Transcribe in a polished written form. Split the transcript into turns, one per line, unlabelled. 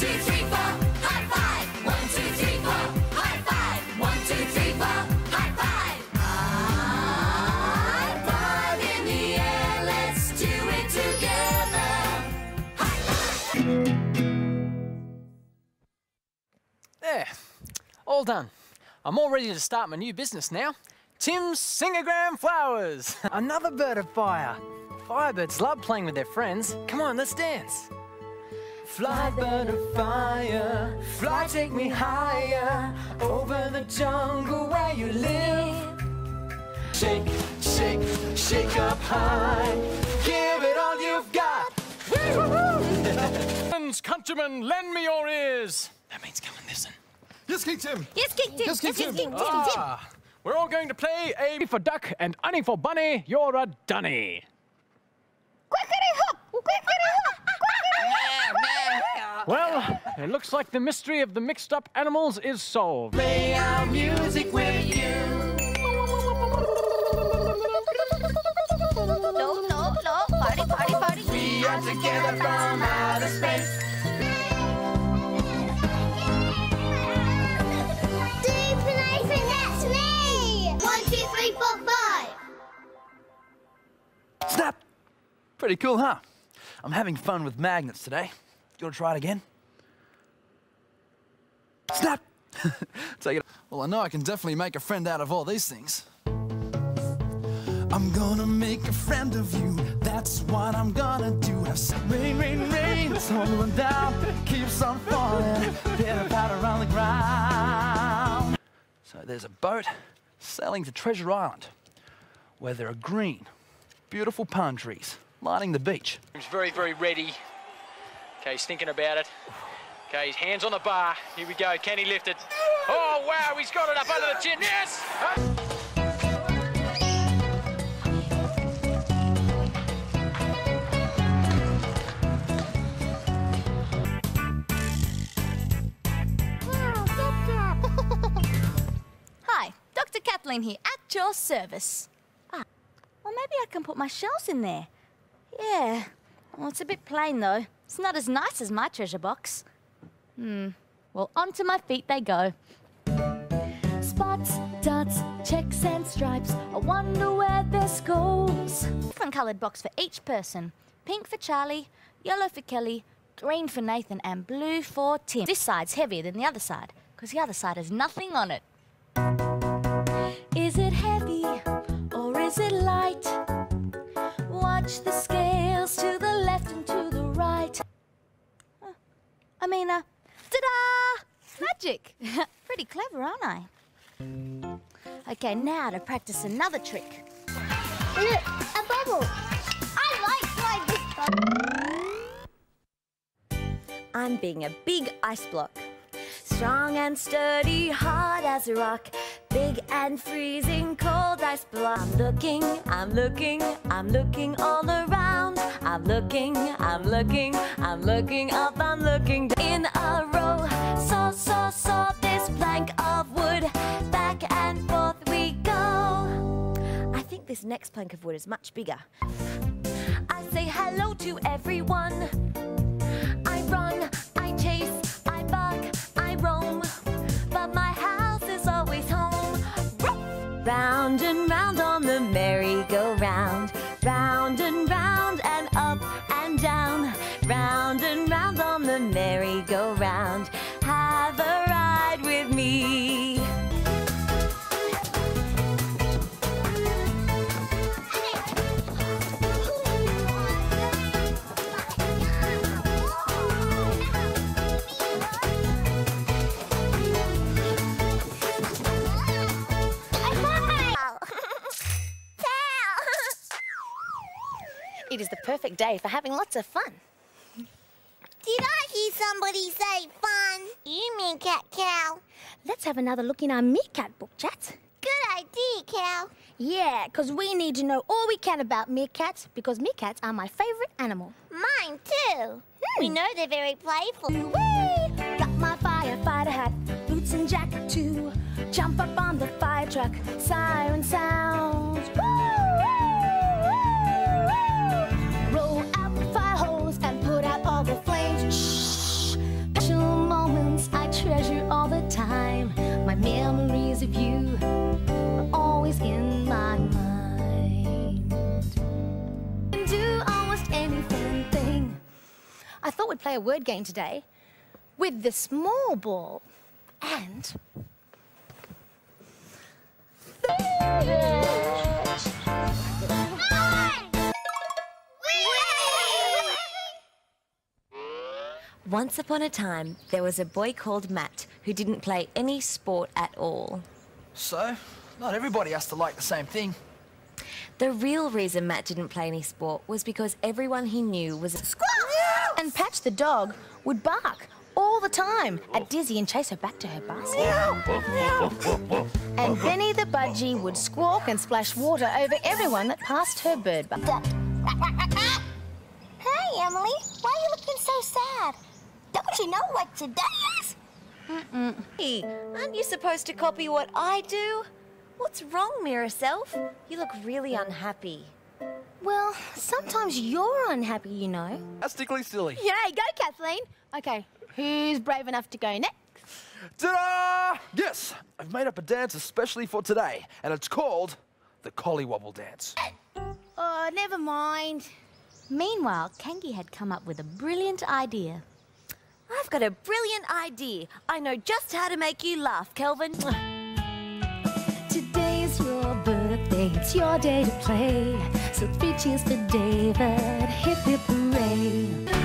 2, 3, 4, high five. 1, 2, 3, 4, high five. 1, 2, 3, 4, high five. High five in the air, let's do it together. High five.
There, all done. I'm all ready to start my new business now. Tim's Singogram Flowers. Another bird of fire. Firebirds love playing with their friends. Come on, let's dance. Fly, bird of fire, fly, take me higher, over the jungle where you live. Shake, shake, shake up high, give it all you've got. Countrymen, lend me your ears. That means come and listen.
Yes, King Tim.
Yes, King Tim.
Yes, King Tim.
King Tim.
We're all going to play A for duck and Annie for bunny. You're a dunny.
Quickity hop! Quickity hop!
Well, it looks like the mystery of the mixed up animals is solved.
Play our music with you.
No, no, no. Party, party, party.
We are together from outer space.
That's me! 1, 2, 3, 4, 5.
Snap! Pretty cool, huh? I'm having fun with magnets today. Do you want to try it again? Snap! Take it. Well, I know I can definitely make a friend out of all these things. I'm gonna make a friend of you. That's what I'm gonna do. Have some rain, rain, rain. Tumbling down, keeps on falling. Pitter patter around the ground. So there's a boat sailing to Treasure Island, where there are green, beautiful palm trees lining the beach.
He's very, very ready. Okay, he's thinking about it. Okay, his hands on the bar. Here we go. Can he lift it? Oh, wow, he's got it up under the chin. Yes!
Hi, Dr. Kathleen here, at your service. Ah, well, maybe I can put my shells in there. Yeah. Well, it's a bit plain, though. It's not as nice as my treasure box. Well, onto my feet they go. Spots, dots, checks and stripes. I wonder where this goes. Different coloured box for each person. Pink for Charlie, yellow for Kelly, green for Nathan, and blue for Tim. This side's heavier than the other side, because the other side has nothing on it. Is it heavy or is it light? Watch the scales to the left and to the right. Ta-da! Magic! Pretty clever, aren't I? Okay, now to practice another trick.
Look, a bubble. I like this bubble.
I'm being a big ice block. Strong and sturdy, hard as a rock. Big and freezing cold ice block. I'm looking, I'm looking, I'm looking all around. I'm looking, I'm looking, I'm looking up, I'm looking down. In a row, saw this plank of wood. Back and forth we go. I think this next plank of wood is much bigger. I say hello to everyone. I run, I chase, I bark, I roam, but my house is always home. Round and round on the merry-go-round, round and round and up and down, round and round on the merry-go-round. Have a ride with me.
It is the perfect day for having lots of fun.
Did I hear somebody say fun? You mean cat cow?
Let's have another look in our meerkat book, chat.
Good idea, cow.
Yeah, because we need to know all we can about meerkats, because meerkats are my favourite animal.
Mine too. We know they're very playful.
Whee! Got my firefighter hat, boots and jacket too. Jump up on the fire truck, siren sounds. Woo! Roll out the fire hose and put out all the flames. Shh!
we'd play a word game today with the small ball and...
Once upon a time, there was a boy called Matt who didn't play any sport at all.
So, not everybody has to like the same thing.
The real reason Matt didn't play any sport was because everyone he knew was a
Squawk! And Patch the dog would bark all the time at Dizzy and chase her back to her basket. And Benny the budgie would squawk and splash water over everyone that passed her bird bath.
Hey, Emily. Why are you looking so sad? Don't you know what today is?
Hey, aren't you supposed to copy what I do? What's wrong, Mirror Self? You look really unhappy.
Well, sometimes you're unhappy, you know.
That's tickly silly.
Yay, go Kathleen. Okay, who's brave enough to go next?
Ta-da! Yes, I've made up a dance especially for today, and it's called the Collie Wobble Dance.
Oh, never mind.
Meanwhile, Kangi had come up with a brilliant idea.
I've got a brilliant idea. I know just how to make you laugh, Kelvin.
Today's your birthday, it's your day to play. So 3 cheers for David, hip hip hooray.